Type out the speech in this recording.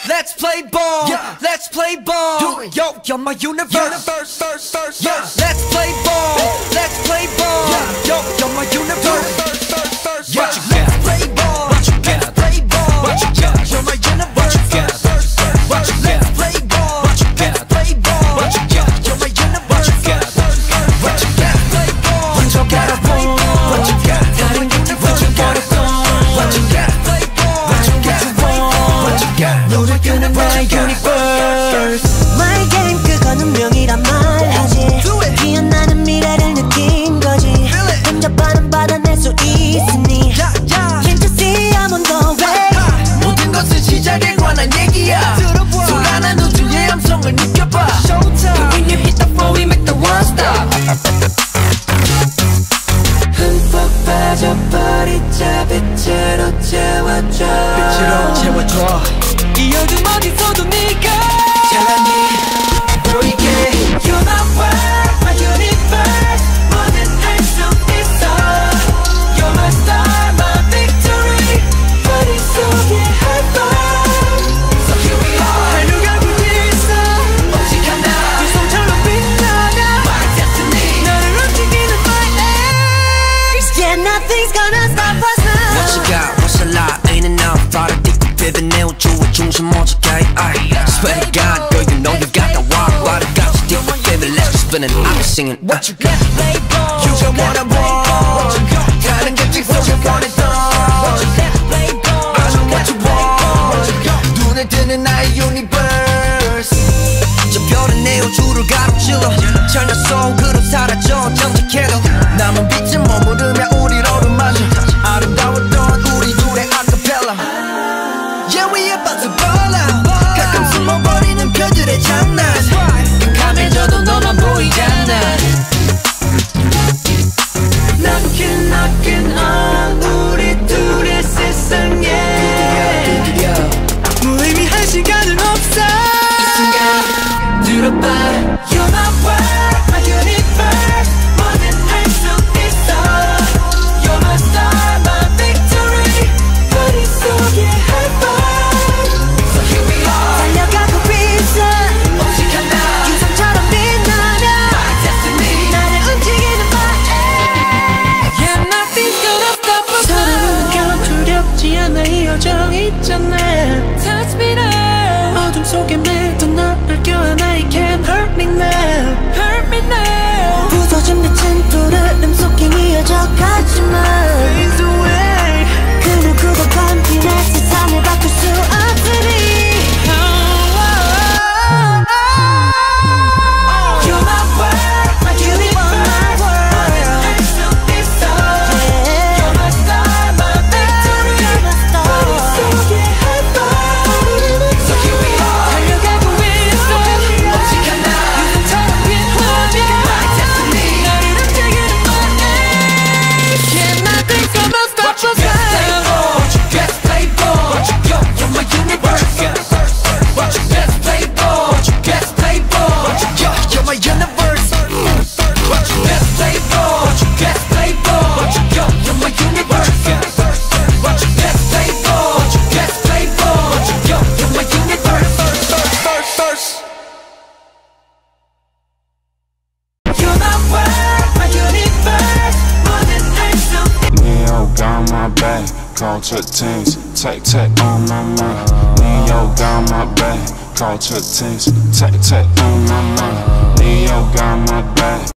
Let's play ball. Let's play ball. Yo, you're my universe. Let's play ball. Let's play ball. Yo, you're my universe. What you got? Let's play ball. What you got? Let's play ball. What you got? You're my universe. What you got? What you got? Let's play ball. What you got? Let's play ball. What you got? You're my universe. What you got? What you got? Play ball. What you got? What you got? 다른 게 what you got? What you got? Play ball. What you got? What you got? 너를 끄는 my universe. My game 그건 운명이란 말하지. 피어나는 미래를 느낀 거지. 혼자만은 받아낼 수 있으니 Can't you see I'm on the way. 모든 것은 시작에 관한 얘기야. 소란한 우주의 함성을 느껴봐. When you hit the floor we make the world stop. 흠뻑 빠져버리자. 빛으로 채워줘. 빛으로 채워줘. 이 어둠 어디서도 네가 찬란히 보이게. You're my world, my universe. 뭐든 할 수 있어. You're my star, my victory. 머릿속에 high five. So here we are. 달려가고 있어. 오직 하나. 두 손처럼 빛나냐. My destiny. 나를 움직이는 my ace. Yeah, nothing's gonna stop us now. What you got? What's a lot? Ain't enough. 발을 딛고 비빈 내 우주의 중심 오직해. Swear to God, girl, you know you got that walk. Why the gods deep, baby, let's just spin it. I'll be singing. What you got? You got what I want. 다른 게 직속에 원했던. I know what you want. 눈에 뜨는 나의 universe. 저 별은 내 우주를 가로질러. 철녀 속으로 사라져 정직해도 남은 빛은 머무르며 우리를 어루만져. 아름다웠던 우리 둘의 아카펠라. Yeah, we about to ball out. 가끔 숨어버리는 별들의 장난. 깜깜해져도 너만 보이잖아. Knocking on 우리 둘의 세상에. 무의미한 시간은 없어. 이 순간 들어봐. You're my world, my universe. 뭐든 할 수 있어. You're my star, my victory. 머릿속에 high five. So here we are. 달려가고 있어. 오직 하나. 유성처럼 빛나냐. My destiny. 나를 움직이는 my ace. Yeah, nothing's gonna stop us. 서로는 곁 두렵지 않아 이 여정 있잖아. Touch me now. 어둠 속에 맺던 너를 껴안아. It can't hurt me now. Hurt me now. 부서진 빛은 푸르름 속에 이어져 가지마. Fade away. 그 누구도 감히 내 세상을 바꿀 수 없으니. You're my world, my universe. 뭐든 할 수 있어. You're my star, my victory. 머릿속에 high five. So here we are. 달려가고 있어. 오직 하나. 유성처럼 빛나냐. My destiny. 나를 움직이는 my ace. Yeah, nothing's gonna stop us now. What you best play ball. What you got? You're my universe. What you best play ball. What you best play ball. What you got? You're my universe. What you best play ball. What you best play ball. What you got? You're my universe. What you best play ball. What you best play ball. What you got? You're my universe. You're my world, my universe. 뭐든 할 수 Neo got my back, culture teams, tech on my mind. Neo got my back, culture teams, tech on my mind.